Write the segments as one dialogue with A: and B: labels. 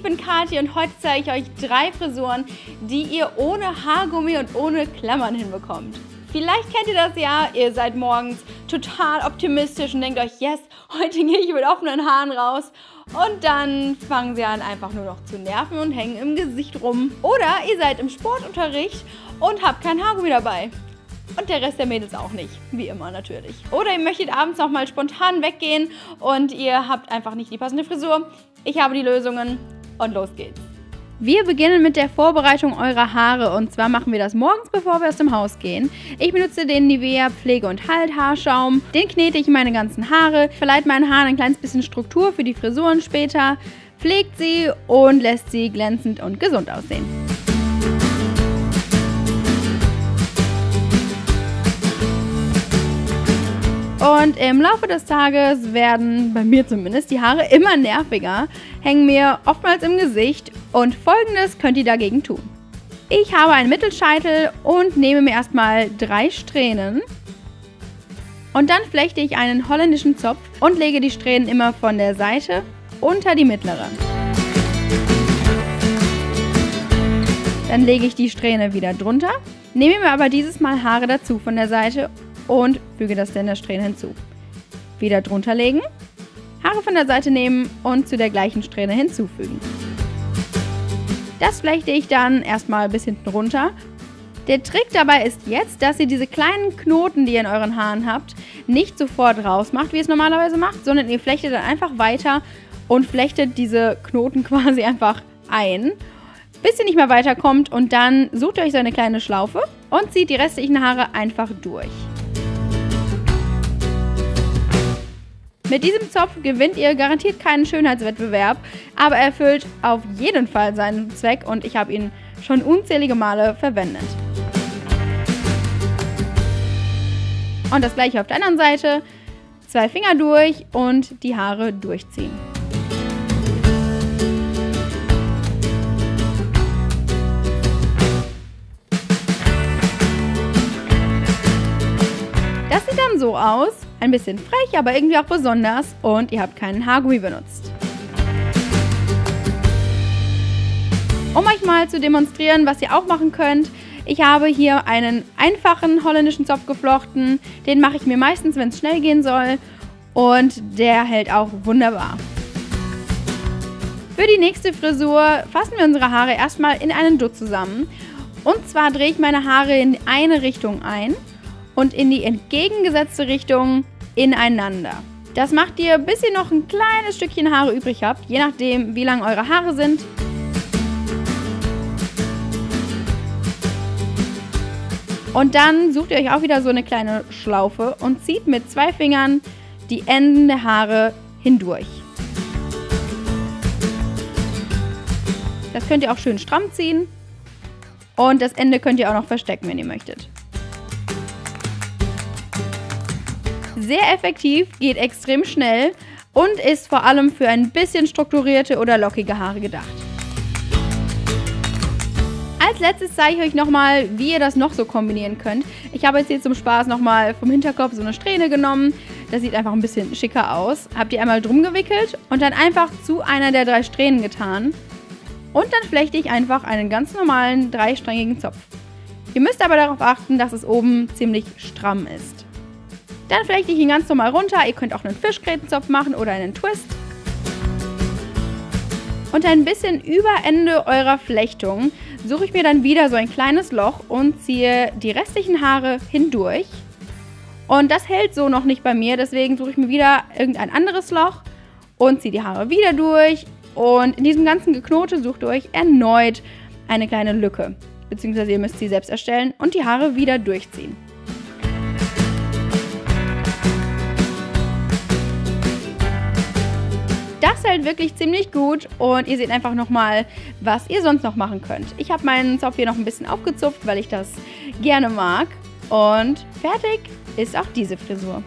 A: bin Kathi und heute zeige ich euch 3 Frisuren, die ihr ohne Haargummi und ohne Klammern hinbekommt. Vielleicht kennt ihr das ja, ihr seid morgens total optimistisch und denkt euch, yes, heute gehe ich mit offenen Haaren raus. Und dann fangen sie an, einfach nur noch zu nerven und hängen im Gesicht rum. Oder ihr seid im Sportunterricht und habt kein Haargummi dabei. Und der Rest der Mädels auch nicht, wie immer natürlich. Oder ihr möchtet abends noch mal spontan weggehen und ihr habt einfach nicht die passende Frisur. Ich habe die Lösungen und los geht's. Wir beginnen mit der Vorbereitung eurer Haare und zwar machen wir das morgens, bevor wir aus dem Haus gehen. Ich benutze den Nivea Pflege- und Halt-Haarschaum. Den knete ich in meine ganzen Haare, verleiht meinen Haaren ein kleines bisschen Struktur für die Frisuren später, pflegt sie und lässt sie glänzend und gesund aussehen. Und im Laufe des Tages werden, bei mir zumindest, die Haare immer nerviger, hängen mir oftmals im Gesicht und Folgendes könnt ihr dagegen tun. Ich habe einen Mittelscheitel und nehme mir erstmal 3 Strähnen und dann flechte ich einen holländischen Zopf und lege die Strähnen immer von der Seite unter die mittlere. Dann lege ich die Strähne wieder drunter, nehme mir aber dieses Mal Haare dazu von der Seite und füge das dann der Strähne hinzu. Wieder drunter legen, Haare von der Seite nehmen und zu der gleichen Strähne hinzufügen. Das flechte ich dann erstmal bis hinten runter. Der Trick dabei ist jetzt, dass ihr diese kleinen Knoten, die ihr in euren Haaren habt, nicht sofort rausmacht, wie ihr es normalerweise macht, sondern ihr flechtet dann einfach weiter und flechtet diese Knoten quasi einfach ein, bis ihr nicht mehr weiterkommt und dann sucht ihr euch so eine kleine Schlaufe und zieht die restlichen Haare einfach durch. Mit diesem Zopf gewinnt ihr garantiert keinen Schönheitswettbewerb, aber er erfüllt auf jeden Fall seinen Zweck und ich habe ihn schon unzählige Male verwendet. Und das gleiche auf der anderen Seite, 2 Finger durch und die Haare durchziehen. Das sieht dann so aus. Ein bisschen frech, aber irgendwie auch besonders und ihr habt keinen Haargummi benutzt. Um euch mal zu demonstrieren, was ihr auch machen könnt, ich habe hier einen einfachen holländischen Zopf geflochten. Den mache ich mir meistens, wenn es schnell gehen soll und der hält auch wunderbar. Für die nächste Frisur fassen wir unsere Haare erstmal in einen Dutt zusammen. Und zwar drehe ich meine Haare in eine Richtung ein und in die entgegengesetzte Richtung ineinander. Das macht ihr, bis ihr noch ein kleines Stückchen Haare übrig habt, je nachdem, wie lang eure Haare sind. Und dann sucht ihr euch auch wieder so eine kleine Schlaufe und zieht mit 2 Fingern die Enden der Haare hindurch. Das könnt ihr auch schön stramm ziehen und das Ende könnt ihr auch noch verstecken, wenn ihr möchtet. Sehr effektiv, geht extrem schnell und ist vor allem für ein bisschen strukturierte oder lockige Haare gedacht. Als letztes zeige ich euch nochmal, wie ihr das noch so kombinieren könnt. Ich habe jetzt hier zum Spaß nochmal vom Hinterkopf so eine Strähne genommen. Das sieht einfach ein bisschen schicker aus. Habt ihr einmal drum gewickelt und dann einfach zu einer der 3 Strähnen getan. Und dann flechte ich einfach einen ganz normalen 3-strängigen Zopf. Ihr müsst aber darauf achten, dass es oben ziemlich stramm ist. Dann flechte ich ihn ganz normal runter. Ihr könnt auch einen Fischgrätenzopf machen oder einen Twist. Und ein bisschen über Ende eurer Flechtung suche ich mir dann wieder so ein kleines Loch und ziehe die restlichen Haare hindurch. Und das hält so noch nicht bei mir, deswegen suche ich mir wieder irgendein anderes Loch und ziehe die Haare wieder durch. Und in diesem ganzen Geknote sucht ihr euch erneut eine kleine Lücke. Beziehungsweise ihr müsst sie selbst erstellen und die Haare wieder durchziehen. Das hält wirklich ziemlich gut und ihr seht einfach nochmal, was ihr sonst noch machen könnt. Ich habe meinen Zopf hier noch ein bisschen aufgezupft, weil ich das gerne mag. Und fertig ist auch diese Frisur.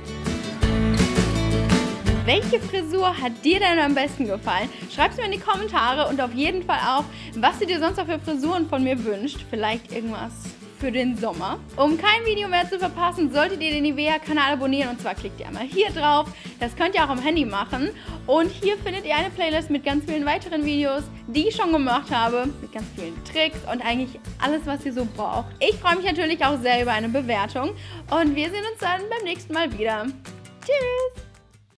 A: Welche Frisur hat dir denn am besten gefallen? Schreib es mir in die Kommentare und auf jeden Fall auch, was du dir sonst noch für Frisuren von mir wünscht. Vielleicht irgendwas für den Sommer. Um kein Video mehr zu verpassen, solltet ihr den Nivea-Kanal abonnieren. Und zwar klickt ihr einmal hier drauf. Das könnt ihr auch am Handy machen. Und hier findet ihr eine Playlist mit ganz vielen weiteren Videos, die ich schon gemacht habe. Mit ganz vielen Tricks und eigentlich alles, was ihr so braucht. Ich freue mich natürlich auch sehr über eine Bewertung. Und wir sehen uns dann beim nächsten Mal wieder. Tschüss!